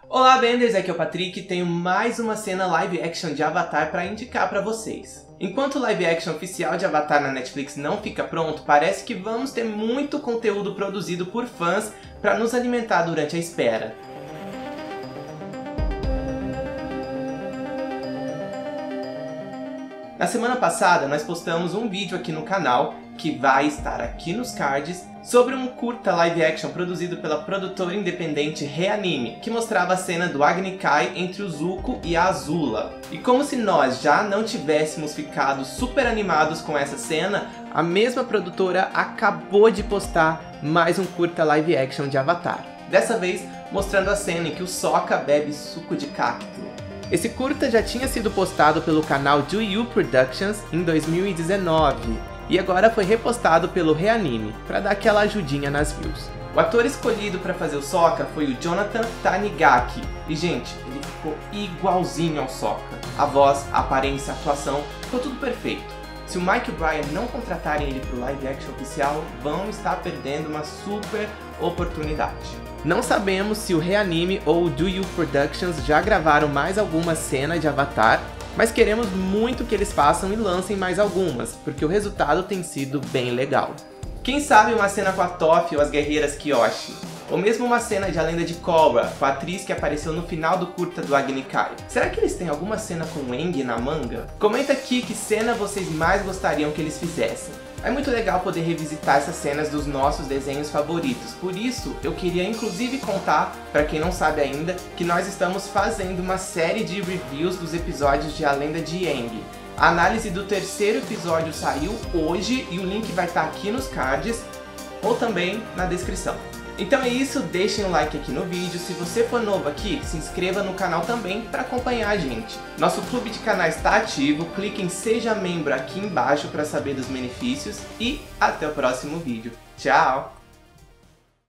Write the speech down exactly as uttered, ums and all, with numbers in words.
Olá Benders, aqui é o Patrick e tenho mais uma cena live action de Avatar para indicar para vocês. Enquanto o live action oficial de Avatar na Netflix não fica pronto, parece que vamos ter muito conteúdo produzido por fãs para nos alimentar durante a espera. Na semana passada nós postamos um vídeo aqui no canal, que vai estar aqui nos cards, sobre um curta live action produzido pela produtora independente Reanime, que mostrava a cena do Agni Kai entre o Zuko e a Azula. E como se nós já não tivéssemos ficado super animados com essa cena, a mesma produtora acabou de postar mais um curta live action de Avatar. Dessa vez mostrando a cena em que o Sokka bebe suco de cacto. Esse curta já tinha sido postado pelo canal Do You Productions em dois mil e dezenove e agora foi repostado pelo Reanime para dar aquela ajudinha nas views. O ator escolhido para fazer o Sokka foi o Jonathan Tanigaki e, gente, ele ficou igualzinho ao Sokka. A voz, a aparência, a atuação, ficou tudo perfeito. Se o Mike e o Brian não contratarem ele para o live action oficial, vão estar perdendo uma super oportunidade. Não sabemos se o Reanime ou o Do You Productions já gravaram mais alguma cena de Avatar, mas queremos muito que eles façam e lancem mais algumas, porque o resultado tem sido bem legal. Quem sabe uma cena com a Toph ou as guerreiras Kyoshi? Ou mesmo uma cena de A Lenda de Korra, com a atriz que apareceu no final do curta do Agni Kai. Será que eles têm alguma cena com o Aang na manga? Comenta aqui que cena vocês mais gostariam que eles fizessem. É muito legal poder revisitar essas cenas dos nossos desenhos favoritos, por isso eu queria inclusive contar, para quem não sabe ainda, que nós estamos fazendo uma série de reviews dos episódios de A Lenda de Aang. A análise do terceiro episódio saiu hoje e o link vai estar aqui nos cards ou também na descrição. Então é isso, deixem um like aqui no vídeo, se você for novo aqui, se inscreva no canal também para acompanhar a gente. Nosso clube de canais está ativo, clique em Seja Membro aqui embaixo para saber dos benefícios e até o próximo vídeo. Tchau!